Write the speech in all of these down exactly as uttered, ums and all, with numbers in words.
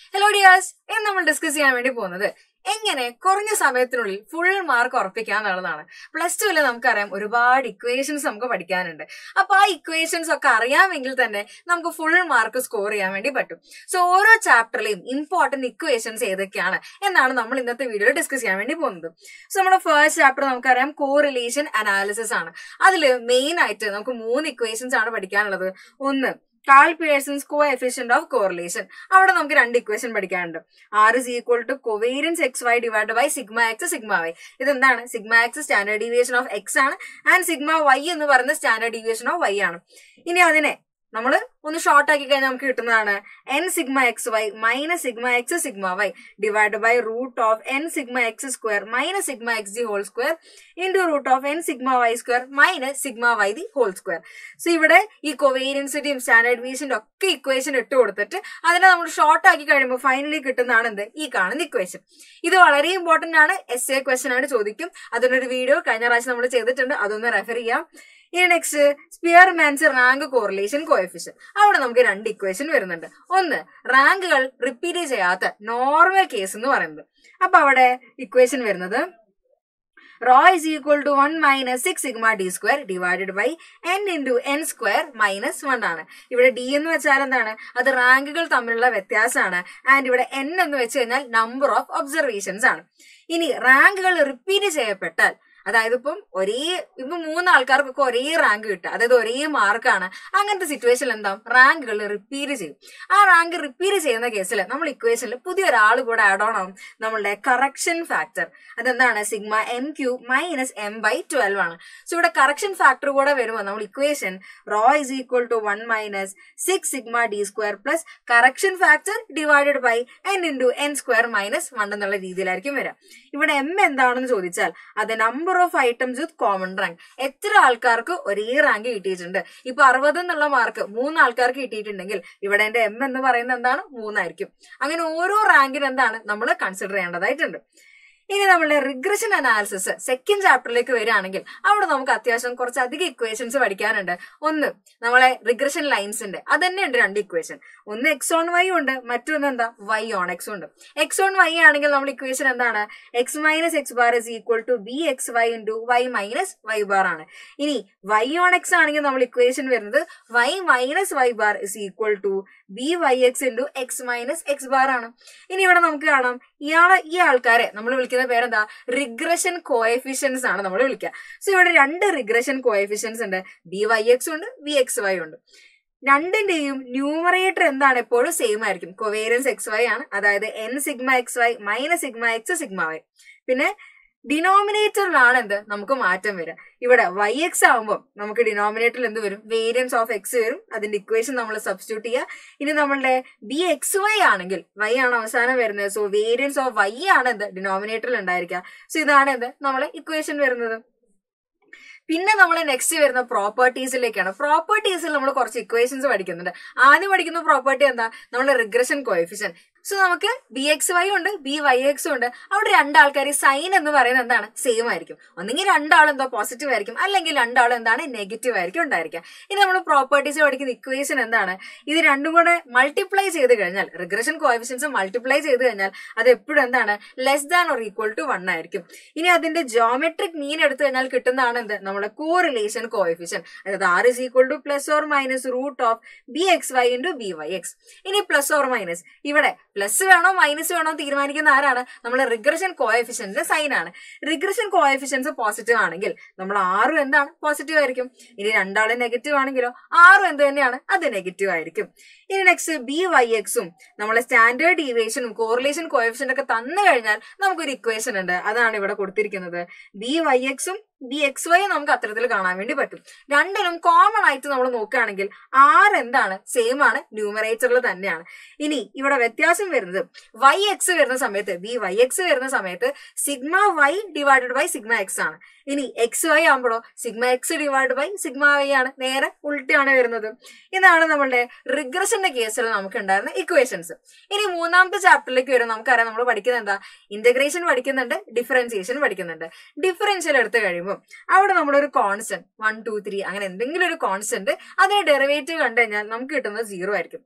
Hello dears, ഇന്ന് നമ്മൾ discuss ചെയ്യാൻ വേണ്ടി പോകുന്നത് എങ്ങനെ കുറഞ്ഞ സമയത്തിനുള്ളിൽ ഫുൾ മാർക്ക് ഉറപ്പിക്കുക എന്നുള്ളതാണ്. പ്ലസ് ടുവിൽ നമുക്കറിയാം ഒരുപാട് ഇക്വേഷൻസ് നമുക്ക് പഠിക്കാനുണ്ട്. അപ്പൊ ആ ഇക്വേഷൻസ് ഒക്കെ അറിയാമെങ്കിൽ തന്നെ നമുക്ക് ഫുൾ മാർക്ക് സ്കോർ ചെയ്യാൻ വേണ്ടി പറ്റും. സോ ഓരോ ചാപ്റ്ററിലെയും ഇമ്പോർട്ടന്റ് ഇക്വേഷൻസ് ഏതൊക്കെയാണ് എന്നാണ് നമ്മൾ ഇന്നത്തെ വീഡിയോയിൽ ഡിസ്കസ് ചെയ്യാൻ വേണ്ടി പോകുന്നത്. സോ നമ്മുടെ ഫസ്റ്റ് ചാപ്റ്റർ നമുക്കറിയാം കോറിലേഷൻ അനാലിസിസ് ആണ്. അതിൽ മെയിൻ ആയിട്ട് നമുക്ക് മൂന്ന് ഇക്വേഷൻസ് ആണ് പഠിക്കാനുള്ളത്. ഒന്ന് Karl Pearson's coefficient of correlation. അവിടെ നമുക്ക് രണ്ട് ഇക്വേഷൻ പഠിക്കാനുണ്ട്. R is equal to covariance X Y divide by sigma X sigma Y. ഇതെന്താണ്? Sigma X standard deviation of X ആണ് ആൻഡ് സിഗ്മ വൈ എന്ന് പറയുന്ന സ്റ്റാൻഡേർഡ് ഡീവിയേഷൻ ഓഫ് വൈ ആണ്. ഇനി അതിനെ നമ്മൾ ഒന്ന് ഷോർട്ട് ആക്കി കഴിഞ്ഞാൽ നമുക്ക് കിട്ടുന്നതാണ് N sigma X Y minus sigma X sigma Y divide by root of N sigma X square minus sigma X the whole square into root of N sigma Y square minus sigma Y the whole square. So ഇവിടെ ഈ കൊവേരിയൻസിന്റെയും standard ഡീവിയേഷന്റെ ഒക്കെ equation ഇട്ട് കൊടുത്തിട്ട് അതിനെ നമ്മൾ short ആക്കി കഴിയുമ്പോൾ finally കിട്ടുന്നതാണ് എന്ത്? ഈ കാണുന്ന ഇക്വേഷൻ. ഇത് വളരെ ഇമ്പോർട്ടന്റ് ആണ്. എസ് എ ക്വസ്റ്റൻ ആയിട്ട് ചോദിക്കും. അതിനൊരു വീഡിയോ കഴിഞ്ഞ പ്രാവശ്യം നമ്മൾ ചെയ്തിട്ടുണ്ട്, അതൊന്ന് റെഫർ ചെയ്യാം. ഇനി next Spearman's rank correlation coefficient. അവിടെ നമുക്ക് രണ്ട് ഇക്വേഷൻ വരുന്നുണ്ട്. ഒന്ന് റാങ്കുകൾ റിപ്പീറ്റ് ചെയ്യാത്ത നോർമൽ കേസ് എന്ന് പറയുന്നത്. അപ്പൊ അവിടെ ഇക്വേഷൻ വരുന്നത് rho is equal to one minus six sigma D square divided by N into N square minus one ആണ്. ഇവിടെ ഡി എന്ന് വെച്ചാൽ എന്താണ്? അത് റാങ്കുകൾ തമ്മിലുള്ള വ്യത്യാസമാണ്. ആൻഡ് ഇവിടെ എൻ എന്ന് വെച്ച് കഴിഞ്ഞാൽ നമ്പർ ഓഫ് ഒബ്സർവേഷൻസ് ആണ്. ഇനി റാങ്കുകൾ റിപ്പീറ്റ് ചെയ്യപ്പെട്ടാൽ, അതായത് ഇപ്പം ഒരേ ഇപ്പം മൂന്ന് ആൾക്കാർക്കൊക്കെ ഒരേ റാങ്ക് കിട്ടുക, അതായത് ഒരേ മാർക്കാണ്. അങ്ങനത്തെ സിറ്റുവേഷനിൽ എന്താ? റാങ്കുകൾ റിപ്പീറ്റ് ചെയ്യും. ആ റാങ്ക് റിപ്പീറ്റ് ചെയ്യുന്ന കേസിൽ നമ്മൾ ഇക്വേഷനിൽ പുതിയൊരാൾ കൂടെ ആഡ് ഓൺ ആവും, നമ്മളുടെ കറക്ഷൻ ഫാക്ടർ. അതെന്താണ്? Sigma N cube minus M by twelve ആണ്. സോ ഇവിടെ കറക്ഷൻ ഫാക്ടർ കൂടെ വരുമ്പോൾ നമ്മൾ equation rho is equal to one minus six sigma D square plus correction factor divided by N into N square minus one എന്നുള്ള രീതിയിലായിരിക്കും വരിക. ഇവിടെ M എന്താണെന്ന് ചോദിച്ചാൽ അത് number of items with common rank. എത്ര ആൾക്കാർക്ക് ഒരേ റാങ്ക് കിട്ടിയിട്ടുണ്ട്? ഇപ്പൊ അറുപത് എന്നുള്ള മാർക്ക് മൂന്ന് ആൾക്കാർക്ക് കിട്ടിയിട്ടുണ്ടെങ്കിൽ ഇവിടെ എന്റെ എം എന്ന് പറയുന്നത് എന്താണ്? മൂന്നായിരിക്കും. അങ്ങനെ ഓരോ റാങ്കിന് എന്താണ് നമ്മൾ കൺസിഡർ ചെയ്യേണ്ടതായിട്ടുണ്ട്. ഇനി നമ്മളുടെ റിഗ്രഷൻ അനാലിസിസ് സെക്കൻഡ് ചാപ്റ്ററിലേക്ക് വരികയാണെങ്കിൽ അവിടെ നമുക്ക് അത്യാവശ്യം കുറച്ചധികം ഇക്വേഷൻസ് പഠിക്കാനുണ്ട്. ഒന്ന് നമ്മളെ റിഗ്രഷൻ ലൈൻസിന്റെ അത് തന്നെ ഉണ്ട് രണ്ട് ഇക്വേഷൻ. ഒന്ന് എക്സ് ഓൺ വൈ ഉണ്ട്, മറ്റൊന്ന് എന്താ? വൈ ഓൺ എക്സ് ഉണ്ട്. എക്സ് ഓൺ വൈ ആണെങ്കിൽ നമ്മൾ ഇക്വേഷൻ എന്താണ്? X minus X bar is equal to B X Y into Y minus Y bar ആണ്. ഇനി വൈ ഓൺ എക്സ് ആണെങ്കിൽ നമ്മൾ ഇക്വേഷൻ വരുന്നത് Y minus Y bar is equal to B Y X into X minus X bar ആണ്. ഇനി ഇവിടെ നമുക്ക് കാണാം ഇയാളെ ഈ ആൾക്കാരെ നമ്മൾ വിളിക്കുന്ന പേരെന്താ? റിഗ്രഷൻ കോഎഫിഷ്യൻസ് ആണ് നമ്മൾ വിളിക്കുക. സോ ഇവിടെ രണ്ട് റിഗ്രഷൻ കോഎഫിഷ്യൻസ് ഉണ്ട്, ബി വൈ എക്സ് ഉണ്ട്, ബി എക്സ് വൈ ഉണ്ട്. രണ്ടിന്റെയും ന്യൂമറേറ്റർ എന്താണ്? എപ്പോഴും സെയിം ആയിരിക്കും. കൊവേരിയൻസ് എക്സ് വൈ ആണ്, അതായത് N sigma X Y minus sigma X sigma Y. പിന്നെ ഡിനോമിനേറ്ററിലാണ് എന്ത്? നമുക്ക് മാറ്റം വരിക. ഇവിടെ വൈ എക്സ് ആകുമ്പോൾ നമുക്ക് ഡിനോമിനേറ്ററിൽ എന്ത് വരും? വേരിയൻസ് ഓഫ് എക്സ് വരും. അതിന്റെ ഇക്വേഷൻ നമ്മൾ സബ്സ്റ്റിറ്റ്യൂട്ട് ചെയ്യുക. ഇനി നമ്മളുടെ ബി എക്സ് വൈ ആണെങ്കിൽ വൈ ആണ് അവസാനം വരുന്നത്. സോ വേരിയൻസ് ഓഫ് വൈ ആണ് എന്ത്? ഡിനോമിനേറ്ററിൽ ഉണ്ടായിരിക്കുക. സോ ഇതാണ് എന്ത്? നമ്മളെ ഇക്വേഷൻ വരുന്നത്. പിന്നെ നമ്മൾ നെക്സ്റ്റ് വരുന്ന പ്രോപ്പർട്ടീസിലേക്കാണ്. പ്രോപ്പർട്ടീസിൽ നമ്മൾ കുറച്ച് ഇക്വേഷൻസ് പഠിക്കുന്നുണ്ട്. ആദ്യം പഠിക്കുന്ന പ്രോപ്പർട്ടി എന്താ? നമ്മുടെ റിഗ്രഷൻ കോഎഫിഷ്യൻ. സോ നമുക്ക് ബി എക്സ് വൈ ഉണ്ട്, ബി വൈ എക്സും ഉണ്ട്. അവിടെ രണ്ടാൾക്കാർ സൈൻ എന്ന് പറയുന്നത് എന്താണ്? സെയിം ആയിരിക്കും. ഒന്നെങ്കിൽ രണ്ടാളും എന്തോ പോസിറ്റീവ് ആയിരിക്കും, അല്ലെങ്കിൽ രണ്ടാളും എന്താണ്? നെഗറ്റീവ് ആയിരിക്കും ഉണ്ടായിരിക്കുക. ഇനി നമ്മൾ പ്രോപ്പർട്ടീസ് പഠിക്കുന്ന ഇക്വേഷൻ എന്താണ്? ഇത് രണ്ടും കൂടെ മൾട്ടിപ്ലൈ ചെയ്ത് കഴിഞ്ഞാൽ, റിഗ്രഷൻ കോഎഫിഷ്യൻസ് മൾട്ടിപ്ലൈ ചെയ്ത് കഴിഞ്ഞാൽ അത് എപ്പോഴും എന്താണ്? Less than or equal to one ആയിരിക്കും. ഇനി അതിന്റെ ജോമെട്രിക് മീൻ എടുത്തു കഴിഞ്ഞാൽ കിട്ടുന്നതാണ് എന്ത്? നമ്മുടെ കോറിലേഷൻ കോഎഫിഷ്യൻ. അതായത് R is equal to plus or minus root of B X Y into B Y X. ഇനി പ്ലസ് ഓർ മൈനസ്, ഇവിടെ പ്ലസ് വേണോ മൈനസ് വേണോ തീരുമാനിക്കുന്ന ആരാണ്? നമ്മുടെ റിഗ്രഷൻ കോഎഫിഷ്യന്റിന്റെ സൈൻ ആണ്. റിഗ്രഷൻ കോഎഫിഷ്യൻസ് പോസിറ്റീവ് ആണെങ്കിൽ നമ്മൾ ആറും എന്താണ്? പോസിറ്റീവ് ആയിരിക്കും. ഇനി രണ്ടാളും നെഗറ്റീവ് ആണെങ്കിലോ ആറും എന്ത് തന്നെയാണ്? അത് നെഗറ്റീവ് ആയിരിക്കും. ഇനി നെക്സ്റ്റ് ബി വൈ എക്സും നമ്മളെ സ്റ്റാൻഡേർഡ് ഡീവിയേഷനും കോറിലേഷൻ കോഎഫിഷ്യന്റ് ഒക്കെ തന്നു കഴിഞ്ഞാൽ നമുക്കൊരു ഇക്വേഷൻ ഉണ്ട്. അതാണ് ഇവിടെ കൊടുത്തിരിക്കുന്നത്. ബി വൈ എക്സും ബി എക്സ് വൈ നമുക്ക് അത്തരത്തിൽ കാണാൻ വേണ്ടി പറ്റും. രണ്ടിലും കോമൺ ആയിട്ട് നമ്മൾ നോക്കുകയാണെങ്കിൽ ആറ് എന്താണ്? സെയിം ആണ്, ന്യൂമറേറ്ററിൽ തന്നെയാണ്. ഇനി ഇവിടെ വ്യത്യാസം വരുന്നത് വൈ എക്സ് വരുന്ന സമയത്ത്, ബി വൈ എക്സ് വരുന്ന സമയത്ത് sigma Y divided by sigma X ആണ്. ഇനി എക്സ് വൈ ആകുമ്പോഴോ sigma X divide by sigma Y ആണ്. നേരെ ഉൾട്ടാണ് വരുന്നത്. ഇതാണ് നമ്മളുടെ റിഗ്രഷന്റെ കേസിൽ നമുക്ക് ഉണ്ടായിരുന്ന ഇക്വേഷൻസ്. ഇനി മൂന്നാമത്തെ ചാപ്റ്ററിലേക്ക് വരും. നമുക്കറിയാം നമ്മൾ പഠിക്കുന്നത് എന്താ? ഇന്റഗ്രേഷൻ പഠിക്കുന്നുണ്ട്, ഡിഫറൻസിയേഷൻ പഠിക്കുന്നുണ്ട്. ഡിഫറൻഷ്യൽ എടുത്തു കഴിയുമ്പോൾ അവിടെ നമ്മളൊരു കോൺസ്റ്റന്റ് വൺ ടു ത്രീ അങ്ങനെ എന്തെങ്കിലും ഒരു കോൺസ്റ്റന്റ് അതിന്റെ ഡെറിവേറ്റീവ് കണ്ടു കഴിഞ്ഞാൽ നമുക്ക് കിട്ടുന്നത് സീറോ ആയിരിക്കും.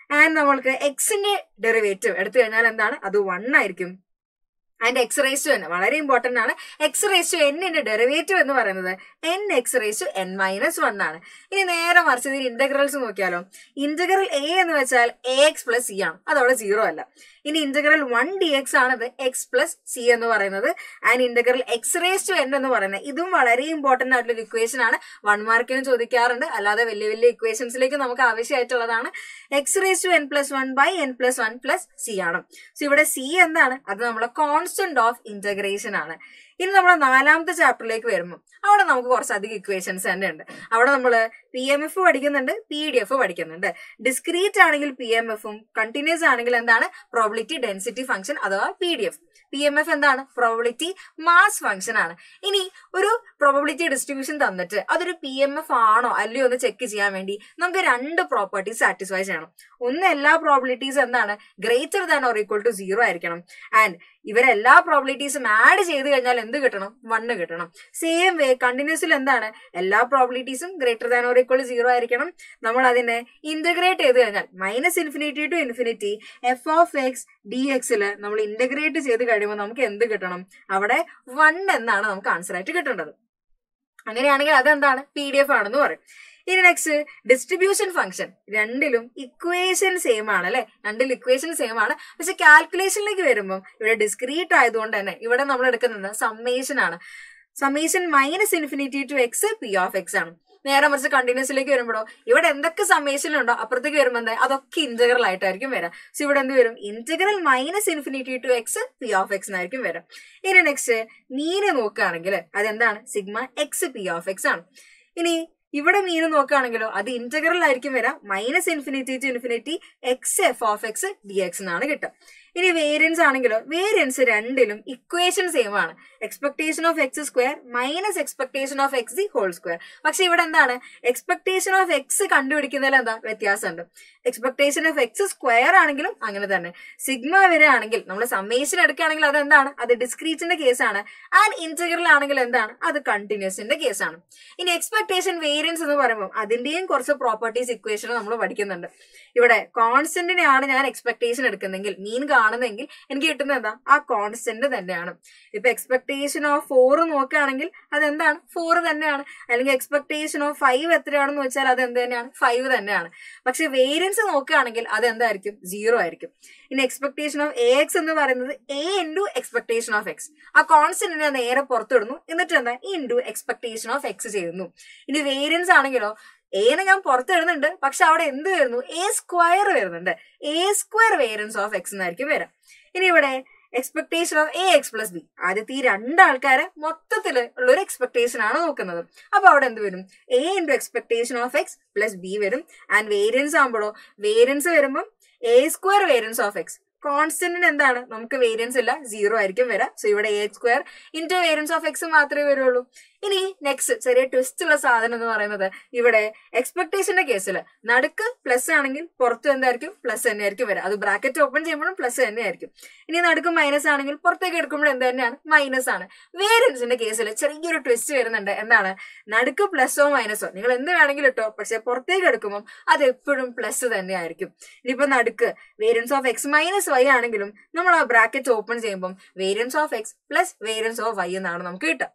ആൻഡ് നമ്മൾക്ക് എക്സിന്റെ ഡെറിവേറ്റീവ് എടുത്തു കഴിഞ്ഞാൽ എന്താണ്, അത് വൺ ആയിരിക്കും. And X raise to N വളരെ ഇമ്പോർട്ടന്റ് ആണ്. എക്സ് റേസ് ടു എന്നിന്റെ ഡെറിവേറ്റീവ് എന്ന് പറയുന്നത് N X raise to N minus one ആണ്. ഇനി നേരെ മറിച്ച് ഇതിന് ഇന്റഗ്രൽസ് നോക്കിയാലോ. ഇന്റഗ്രൽ എ എന്ന് വെച്ചാൽ എ എക്സ് പ്ലസ് സി ആണ്, അതവിടെ സീറോ അല്ല. ഇനി ഇന്റഗ്രൽ വൺ ഡി എക്സ് ആണത് എക്സ് പ്ലസ് സി എന്ന് പറയുന്നത്. And integral X raise to N എന്ന് പറയുന്നത് ഇതും വളരെ ഇമ്പോർട്ടന്റ് ആയിട്ടുള്ള ഇക്വേഷൻ ആണ്. വൺ മാർക്കിന് ചോദിക്കാറുണ്ട്, അല്ലാതെ വലിയ വലിയ ഇക്വേഷൻസിലേക്ക് നമുക്ക് ആവശ്യമായിട്ടുള്ളതാണ്. X raise to N plus one by N plus one plus C ആണ്. സോ ഇവിടെ സി എന്താണ്, അത് നമ്മളെ കോൺസ്റ്റന്റ് ഓഫ് ഇന്റഗ്രേഷൻ ആണ്. ഇനി നമ്മൾ നാലാമത്തെ ചാപ്റ്ററിലേക്ക് വരുമ്പോൾ അവിടെ നമുക്ക് കുറച്ചധികം ഇക്വേഷൻസ് തന്നെ ഉണ്ട്. അവിടെ നമ്മൾ പി എം എഫ് പഠിക്കുന്നുണ്ട്, പി ഡി എഫ് പഠിക്കുന്നുണ്ട്. ഡിസ്ക്രീറ്റ് ആണെങ്കിൽ പി എം എഫും കണ്ടിന്യൂസ് ആണെങ്കിൽ എന്താണ്, പ്രോബിലിറ്റി ഡെൻസിറ്റി ഫംഗ്ഷൻ അഥവാ P D F. P M F എന്താണ്, പ്രോബിലിറ്റി മാസ് ഫംഗ്ഷൻ ആണ്. ഇനി ഒരു പ്രോബിലിറ്റി ഡിസ്ട്രിബ്യൂഷൻ തന്നിട്ട് അതൊരു പി എം എഫ് ആണോ അല്ലയോ എന്ന് ചെക്ക് ചെയ്യാൻ വേണ്ടി നമുക്ക് രണ്ട് പ്രോപ്പർട്ടീസ് സാറ്റിസ്ഫൈ ചെയ്യണം. ഒന്ന്, എല്ലാ പ്രോബിലിറ്റീസ് എന്താണ്, greater than or equal to zero ആയിരിക്കണം. ആൻഡ് ഇവരെല്ലാ പ്രോബിലിറ്റീസും ആഡ് ചെയ്ത് കഴിഞ്ഞാൽ എന്ത് കിട്ടണം, വണ്ണ് കിട്ടണം. സെയിം വേ കണ്ടിന്യൂസിൽ എന്താണ്, എല്ലാ പ്രോബിലിറ്റീസും greater than or equal to zero ആയിരിക്കണം. നമ്മൾ അതിനെ ഇന്റഗ്രേറ്റ് ചെയ്ത് കഴിഞ്ഞാൽ minus infinity to infinity F of X D എക്സില് നമ്മൾ ഇന്റഗ്രേറ്റ് ചെയ്ത് കഴിയുമ്പോൾ നമുക്ക് എന്ത് കിട്ടണം, അവിടെ വൺ എന്നാണ് നമുക്ക് ആൻസർ ആയിട്ട് കിട്ടേണ്ടത്. അങ്ങനെയാണെങ്കിൽ അതെന്താണ്, പി ഡി എഫ് ആണെന്ന് പറയും. ഇനി നെക്സ്റ്റ് ഡിസ്ട്രിബ്യൂഷൻ ഫംഗ്ഷൻ. രണ്ടിലും ഇക്വേഷൻ സെയിം ആണ് അല്ലെ, രണ്ടിലും ഇക്വേഷൻ സെയിം ആണ്. പക്ഷെ കാൽക്കുലേഷനിലേക്ക് വരുമ്പോൾ ഇവിടെ ഡിസ്ക്രീറ്റ് ആയതുകൊണ്ട് തന്നെ ഇവിടെ നമ്മൾ എടുക്കുന്നത് സമ്മേഷൻ ആണ്. Summation minus infinity to X P of X ആണ്. നേരെ മറിച്ച് കണ്ടിന്യൂസിലേക്ക് വരുമ്പോഴോ ഇവിടെ എന്തൊക്കെ സമ്മേഷനുണ്ടോ അപ്പുറത്തേക്ക് വരുമ്പോൾ എന്താ, അതൊക്കെ ഇന്റഗ്രൽ ആയിട്ടായിരിക്കും വരാം. സോ ഇവിടെ എന്ത് വരും, integral minus infinity to X P of X എന്നായിരിക്കും വരാം. ഇനി നെക്സ്റ്റ് മീന് നോക്കുകയാണെങ്കിൽ അതെന്താണ്, sigma X P of X ആണ്. ഇനി ഇവിടെ മീന് നോക്കുകയാണെങ്കിലോ അത് ഇന്റഗ്രൽ ആയിരിക്കും വരാം, minus infinity to infinity X F of X D X എന്നാണ് കിട്ടുക. ഇനി വേരിയൻസ് ആണെങ്കിലോ വേരിയൻസ് രണ്ടിലും ഇക്വേഷൻ സെയിം ആണ്. Expectation of X square minus expectation of X the whole square. പക്ഷെ ഇവിടെ എന്താണ്, എക്സ്പെക്ടേഷൻ ഓഫ് എക്സ് കണ്ടുപിടിക്കുന്നതിൽ എന്താ വ്യത്യാസമുണ്ട്. എക്സ്പെക്ടേഷൻ ഓഫ് എക്സ് സ്ക്വയർ ആണെങ്കിലും അങ്ങനെ തന്നെ. സിഗ്മ വരെയാണെങ്കിൽ നമ്മൾ സമ്മേഷൻ എടുക്കുകയാണെങ്കിൽ അത് എന്താണ്, അത് ഡിസ്ക്രീറ്റിന്റെ കേസാണ്. ആൻഡ് ഇന്റഗ്രൽ ആണെങ്കിൽ എന്താണ്, അത് കണ്ടിന്യൂസിന്റെ കേസാണ്. ഇനി എക്സ്പെക്ടേഷൻ വേരിയൻസ് എന്ന് പറയുമ്പോൾ അതിന്റെയും കുറച്ച് പ്രോപ്പർട്ടീസ് ഇക്വേഷൻ നമ്മൾ പഠിക്കുന്നുണ്ട്. ഇവിടെ കോൺസ്റ്റന്റിനെയാണ് ഞാൻ എക്സ്പെക്ടേഷൻ എടുക്കുന്നെങ്കിൽ, മീൻ കാണുന്നെങ്കിൽ എനിക്ക് കിട്ടുന്നത് എന്താ, ആ കോൺസ്റ്റന്റ് തന്നെയാണ്. ഇപ്പൊ എക്സ്പെക്ടേഷൻ ഓഫ് ഫോർ നോക്കുകയാണെങ്കിൽ അതെന്താണ്, ഫോർ തന്നെയാണ്. അല്ലെങ്കിൽ എക്സ്പെക്ടേഷൻ ഓഫ് ഫൈവ് എത്രയാണെന്ന് വെച്ചാൽ അത് എന്ത് തന്നെയാണ്, ഫൈവ് തന്നെയാണ്. പക്ഷെ വേരിയൻസ് നോക്കുകയാണെങ്കിൽ അത് എന്തായിരിക്കും, സീറോ ആയിരിക്കും. ഇനി എക്സ്പെക്ടേഷൻ ഓഫ് എ എക്സ് എന്ന് പറയുന്നത് A into expectation of X. ആ കോൺസ്റ്റന്റിനെ നേരെ പുറത്തിടുന്നു, എന്നിട്ട് എന്താ ഇൻറ്റു എക്സ്പെക്ടേഷൻ ഓഫ് എക്സ് ചെയ്യുന്നു. ഇനി വേരിയൻസ് ആണെങ്കിലോ എനെ ഞാൻ പുറത്തിടുന്നുണ്ട്, പക്ഷെ അവിടെ എന്ത് വരുന്നു, എ സ്ക്വയർ വരുന്നുണ്ട്. A square variance of X എന്നായിരിക്കും വരാം. ഇനി ഇവിടെ expectation of A X plus B, ആദ്യത്തെ ഈ രണ്ടാൾക്കാരെ മൊത്തത്തിൽ ഉള്ള ഒരു എക്സ്പെക്ടേഷൻ ആണ് നോക്കുന്നത്. അപ്പൊ അവിടെ എന്ത് വരും, A into expectation of X plus B വരും. ആൻഡ് വേരിയൻസ് ആകുമ്പോഴോ വേരിയൻസ് വരുമ്പോൾ A square variance of X, കോൺസ്റ്റന്റിന് എന്താണ്, നമുക്ക് വേരിയൻസ് ഇല്ല, സീറോ ആയിരിക്കും വരാം. സോ ഇവിടെ A square into variance of X മാത്രമേ വരുള്ളൂ. ഇനി നെക്സ്റ്റ് ചെറിയ ട്വിസ്റ്റ് ഉള്ള സാധനം എന്ന് പറയുന്നത് ഇവിടെ എക്സ്പെക്ടേഷന്റെ കേസിൽ നടുക്ക് പ്ലസ് ആണെങ്കിൽ പുറത്തും എന്തായിരിക്കും, പ്ലസ് തന്നെ ആയിരിക്കും വരാം. അത് ബ്രാക്കറ്റ് ഓപ്പൺ ചെയ്യുമ്പോഴും പ്ലസ് തന്നെ ആയിരിക്കും. ഇനി നടുക്ക് മൈനസ് ആണെങ്കിൽ പുറത്തേക്ക് എടുക്കുമ്പോൾ എന്ത് തന്നെയാണ്, മൈനസ് ആണ്. വേരിയൻസിന്റെ കേസിൽ ചെറിയൊരു ട്വിസ്റ്റ് വരുന്നുണ്ട്. എന്താണ്, നടുക്ക് പ്ലസോ മൈനസോ നിങ്ങൾ എന്ത് വേണമെങ്കിലും ഇട്ടോ, പക്ഷെ പുറത്തേക്ക് എടുക്കുമ്പോൾ അത് എപ്പോഴും പ്ലസ് തന്നെ ആയിരിക്കും. ഇനിയിപ്പോ നടുക്ക് variance of X minus Y ആണെങ്കിലും നമ്മൾ ആ ബ്രാക്കറ്റ് ഓപ്പൺ ചെയ്യുമ്പോൾ variance of X plus variance of Y എന്നാണ് നമുക്ക് കിട്ടുക.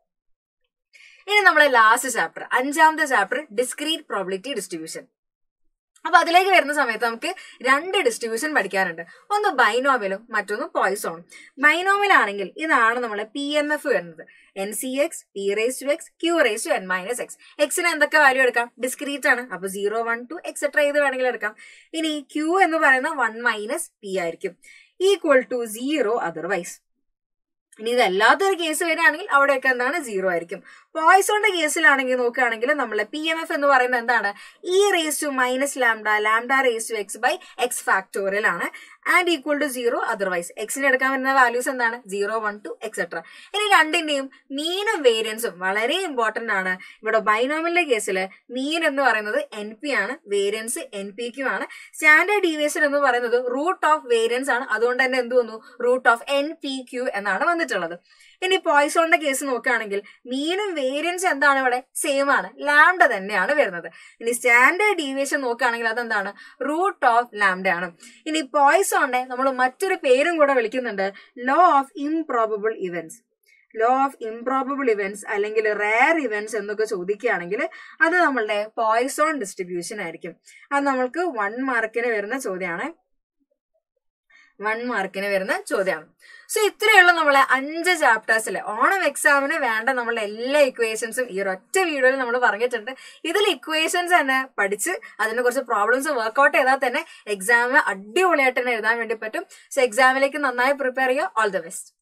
ഇനി നമ്മളെ ലാസ്റ്റ് ചാപ്റ്റർ, അഞ്ചാമത്തെ ചാപ്റ്റർ ഡിസ്ക്രീറ്റ് പ്രോബിലിറ്റി ഡിസ്ട്രിബ്യൂഷൻ. അപ്പൊ അതിലേക്ക് വരുന്ന സമയത്ത് നമുക്ക് രണ്ട് ഡിസ്ട്രിബ്യൂഷൻ പഠിക്കാനുണ്ട്. ഒന്ന് ബൈനോമിയലും മറ്റൊന്ന് പോയ്സോണും. ബൈനോമിയൽ ആണെങ്കിൽ ഇതാണ് നമ്മളെ പി എം എഫ് വരുന്നത്, N C X P raise to X Q raise to N minus X. എക്സിന് എന്തൊക്കെ വാല്യൂ എടുക്കാം, ഡിസ്ക്രീറ്റ് ആണ്, അപ്പൊ സീറോ വൺ ടു എക്സെട്ര ഏത് വേണമെങ്കിലും എടുക്കാം. ഇനി ക്യൂ എന്ന് പറയുന്ന വൺ മൈനസ് പി ആയിരിക്കും, ഈക്വൽ ടു സീറോ അതർവൈസ്. ഇനി ഇതല്ലാത്തൊരു കേസ് വരികയാണെങ്കിൽ അവിടെയൊക്കെ എന്താണ്, സീറോ ആയിരിക്കും. പോയ്സോണിന്റെ കേസിലാണെങ്കിൽ നോക്കുകയാണെങ്കിൽ നമ്മളെ പി എം എഫ് എന്ന് പറയുന്നത് എന്താണ്, E raise to minus lambda lambda raise to X by X factorial ആണ്. And equal to zero otherwise. എക്സിന് എടുക്കാൻ വരുന്ന വാല്യൂസ് എന്താണ്, സീറോ വൺ ടു എക്സെട്ര. ഇനി രണ്ടിന്റെയും മീനും വേരിയൻസും വളരെ ഇമ്പോർട്ടന്റ് ആണ്. ഇവിടെ ബൈനോമിയലിന്റെ കേസിൽ മീൻ എന്ന് പറയുന്നത് എൻ പി ആണ്, വേരിയൻസ് എൻ പി ക്യു ആണ്. സ്റ്റാൻഡേർഡ് ഡീവിയേഷൻ എന്ന് പറയുന്നത് റൂട്ട് ഓഫ് വേരിയൻസ് ആണ്. അതുകൊണ്ട് തന്നെ എന്ത് വന്നു, root of N P Q എന്നാണ് വന്നിട്ടുള്ളത്. ഇനി പോയ്സോണിന്റെ കേസ് നോക്കുകയാണെങ്കിൽ മീനും വേരിയൻസ് എന്താണ് ഇവിടെ സെയിം ആണ്, ലാംഡ തന്നെയാണ് വരുന്നത്. ഇനി സ്റ്റാൻഡേർഡ് ഡീവിയേഷൻ നോക്കുകയാണെങ്കിൽ അതെന്താണ്, റൂട്ട് ഓഫ് ലാംഡ ആണ്. ഇനി പോയ്സോണിനെ നമ്മൾ മറ്റൊരു പേരും കൂടെ വിളിക്കുന്നുണ്ട്, law of improbable events. Law of improbable events അല്ലെങ്കിൽ റെയർ ഇവന്റ്സ് എന്നൊക്കെ ചോദിക്കുകയാണെങ്കിൽ അത് നമ്മളുടെ പോയ്സോൺ ഡിസ്ട്രിബ്യൂഷൻ ആയിരിക്കും. അത് നമ്മൾക്ക് വൺ മാർക്കിന് വരുന്ന ചോദ്യമാണ് വൺ മാർക്കിന് വരുന്ന ചോദ്യമാണ്. സോ ഇത്രയുള്ള നമ്മളെ അഞ്ച് ചാപ്റ്റേഴ്സിലെ ഓണം എക്സാമിന് വേണ്ട നമ്മളെ എല്ലാ ഇക്വേഷൻസും ഈ ഒരൊറ്റ വീഡിയോയിൽ നമ്മൾ പറഞ്ഞിട്ടുണ്ട്. ഇതിൽ ഇക്വേഷൻസ് തന്നെ പഠിച്ച് അതിനെ കുറച്ച് പ്രോബ്ലംസ് വർക്ക്ഔട്ട് ചെയ്താൽ തന്നെ എക്സാമിന് അടിപൊളിയായിട്ട് തന്നെ എഴുതാൻ വേണ്ടി പറ്റും. സോ എക്സാമിലേക്ക് നന്നായി പ്രിപ്പയർ ചെയ്യുക. All the best.